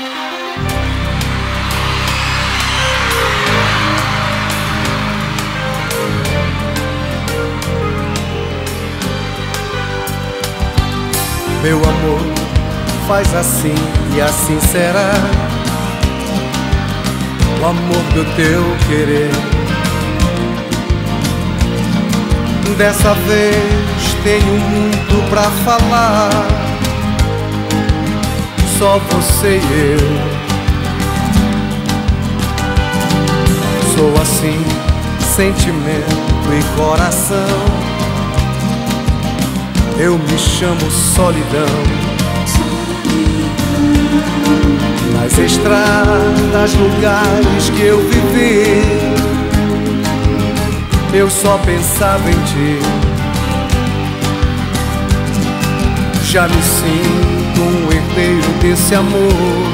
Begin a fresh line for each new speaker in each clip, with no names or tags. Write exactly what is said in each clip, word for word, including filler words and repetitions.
Meu amor, faz assim e assim será. O amor do teu querer. Dessa vez tenho muito pra falar. Só você e eu. Sou assim, sentimento e coração. Eu me chamo solidão. Nas estradas, lugares que eu vivi, eu só pensava em ti. Já me sinto um herdeiro desse amor.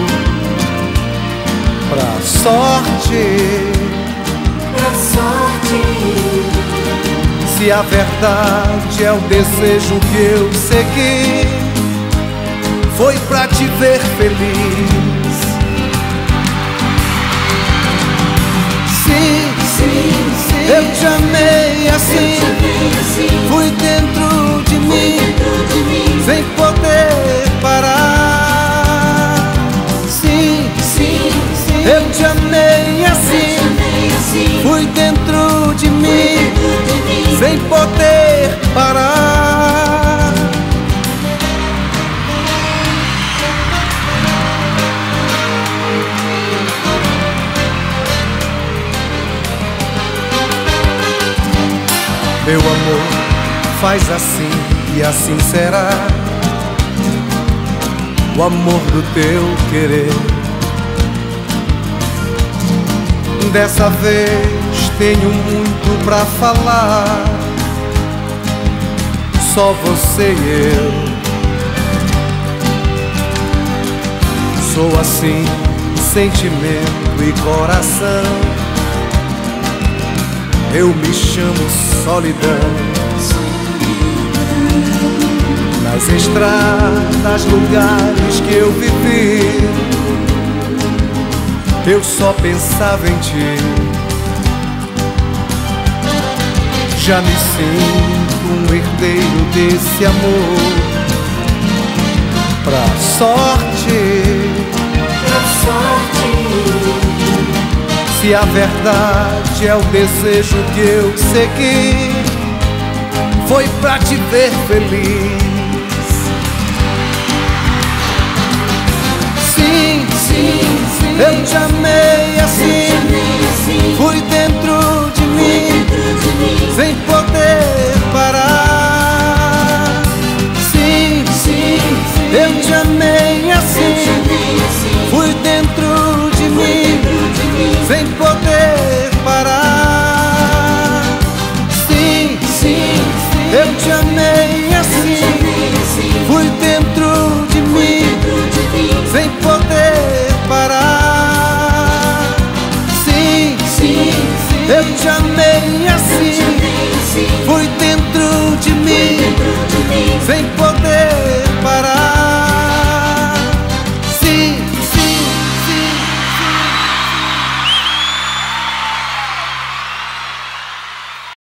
Pra sorte,
pra sorte.
Se a verdade é o desejo que eu segui, foi pra te ver feliz. Sim,
sim, sim.
Eu te amei assim,
eu te amei assim.
Fui dentro de,
Fui
mim,
dentro de mim,
sem poder parar. Sim,
sim, sim.
Eu te amei assim,
eu te amei assim.
Fui dentro de mim,
dentro de mim,
sem poder parar. Meu amor, faz assim e assim será. O amor do teu querer. Dessa vez tenho muito pra falar. Só você e eu. Sou assim, sentimento e coração. Eu me chamo solidão. Nas estradas, lugares que eu vivi, eu só pensava em ti. Já me sinto um herdeiro desse amor. Pra sorte,
pra sorte.
se a verdade é o desejo que eu segui, foi pra te ver feliz. Sim,
sim, sim.
Eu te amei assim,
eu te amei assim.
Fui dentro de mim,
dentro de mim,
sem poder parar. Sim,
sim, sim.
Eu te amei assim,
eu te amei assim.
Fui dentro de mim,
dentro de mim,
sem poder parar. Sim,
sim, sim.
Eu te amei assim,
eu te amei assim.
Fui dentro de mim,
dentro de mim,
sem poder parar. Sim,
sim, sim.
Eu te amei assim,
eu te amei assim.
Fui dentro de mim,
dentro de mim,
sem poder